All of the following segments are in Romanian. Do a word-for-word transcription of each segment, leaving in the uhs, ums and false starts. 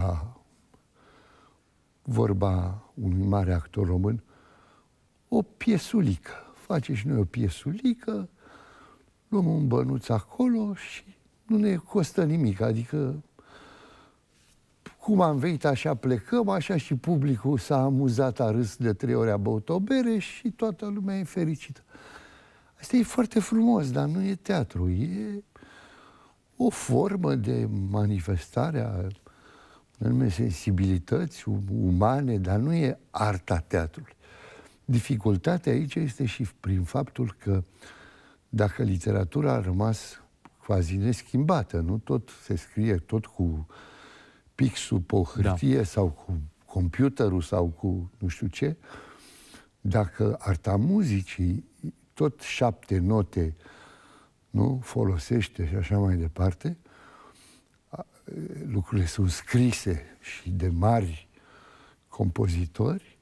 vorba unui mare actor român, o piesulică. Face și noi o piesulică, luăm un bănuț acolo și nu ne costă nimic. Adică, cum am venit, așa plecăm, așa și publicul s-a amuzat, a râs de trei ori, a băut o bere și toată lumea e fericită. Asta e foarte frumos, dar nu e teatru. E o formă de manifestare a anume sensibilități umane, dar nu e arta teatrului. Dificultatea aici este și prin faptul că dacă literatura a rămas quasi neschimbată, nu tot se scrie tot cu pixul pe o hârtie, da, sau cu computerul sau cu nu știu ce, dacă arta muzicii tot șapte note nu folosește și așa mai departe, lucrurile sunt scrise și de mari compozitori,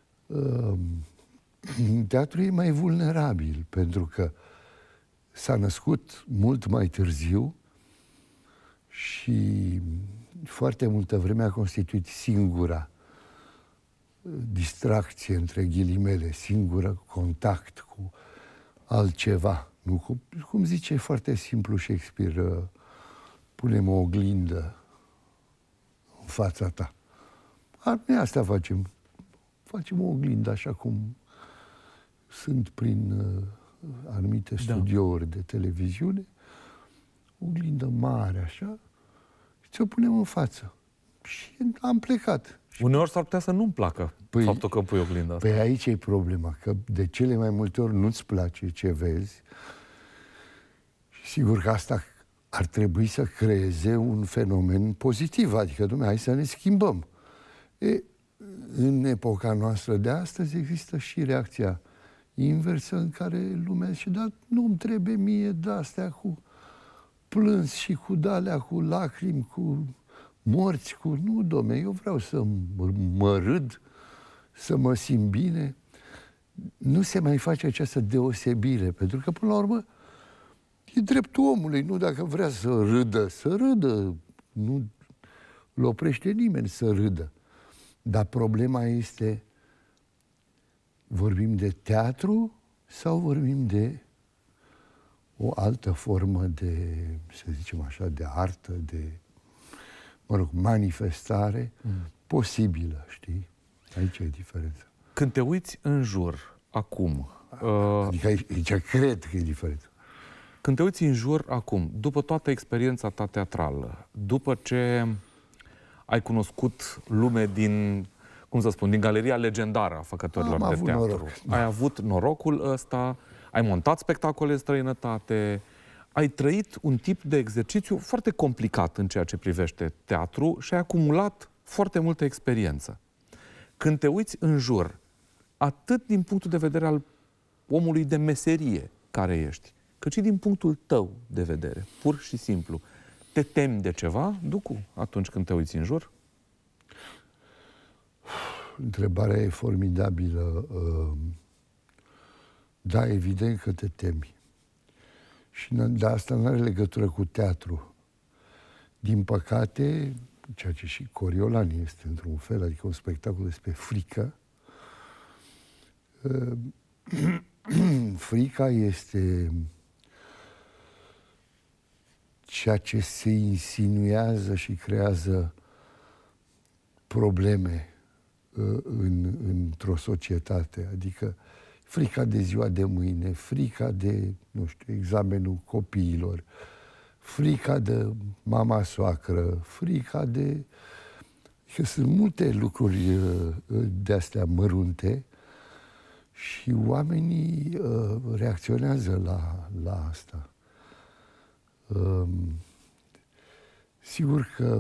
teatrul e mai vulnerabil, pentru că s-a născut mult mai târziu și foarte multă vreme a constituit singura distracție, între ghilimele, singură contact cu altceva. Nu? Cum, cum zice foarte simplu Shakespeare, punem o oglindă în fața ta. Ar, noi asta facem. Facem o oglindă așa cum sunt prin uh, anumite studiouri, da, de televiziune. O oglindă mare așa și ți-o punem în față. Și am plecat. Uneori s-ar putea să nu-mi placă păi, faptul că pui oglinda asta. Păi aici e problema, că de cele mai multe ori nu-ți place ce vezi. Și sigur că asta ar trebui să creeze un fenomen pozitiv, adică, dom'le, hai să ne schimbăm. E, în epoca noastră de astăzi există și reacția inversă în care lumea zice, dar nu-mi trebuie mie de-astea cu plâns și cu de-alea, cu lacrimi, cu morți, cu... Nu, dom'le, eu vreau să mă râd, să mă simt bine. Nu se mai face această deosebire, pentru că, până la urmă, e dreptul omului, nu dacă vrea să râdă, să râdă. Nu îl oprește nimeni să râdă. Dar problema este, vorbim de teatru sau vorbim de o altă formă de, să zicem așa, de artă, de, mă rog, manifestare mm. posibilă, știi? Aici e diferența. Când te uiți în jur, acum... Adică aici, aici cred că e diferența. Când te uiți în jur acum, după toată experiența ta teatrală, după ce ai cunoscut lume din, cum să spun, din galeria legendară a făcătorilor Am de avut teatru, noroc, da. ai avut norocul ăsta, ai montat spectacole în străinătate, ai trăit un tip de exercițiu foarte complicat în ceea ce privește teatru și ai acumulat foarte multă experiență. Când te uiți în jur, atât din punctul de vedere al omului de meserie care ești, cât și din punctul tău de vedere, pur și simplu, te temi de ceva, Ducu, atunci când te uiți în jur? Întrebarea e formidabilă. Da, evident că te temi. Și de asta nu are legătură cu teatru. Din păcate, ceea ce și Coriolan este într-un fel, adică un spectacol despre frică, frica este ceea ce se insinuează și creează probleme în, într-o societate. Adică frica de ziua de mâine, frica de, nu știu, examenul copiilor, frica de mama soacră, frica de... Că sunt multe lucruri de-astea mărunte și oamenii uh, reacționează la, la asta. Uh, sigur că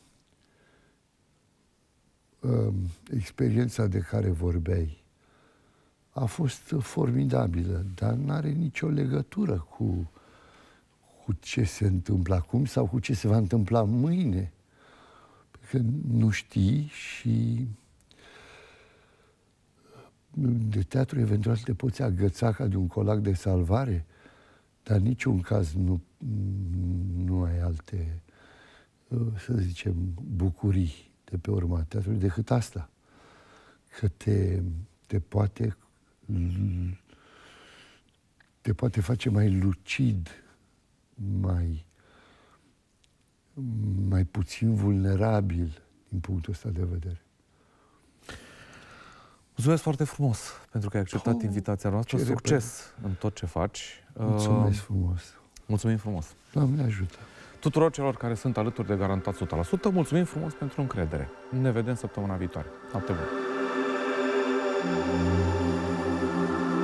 uh, experiența de care vorbeai a fost formidabilă, dar nu are nicio legătură cu, cu ce se întâmplă acum sau cu ce se va întâmpla mâine. Că nu știi și de teatru eventual te poți agăța ca de un colac de salvare, dar în niciun caz nu, nu ai alte să zicem, bucurii de pe urma teatrului decât asta. Că te, te poate te poate face mai lucid, mai, mai puțin vulnerabil din punctul ăsta de vedere. Mulțumesc foarte frumos pentru că ai acceptat oh, invitația noastră. Succes repede. În tot ce faci. Mulțumesc frumos. Mulțumim frumos. Doamne ajută. Tuturor celor care sunt alături de Garantat o sută la sută, mulțumim frumos pentru încredere. Ne vedem săptămâna viitoare. Noapte bună!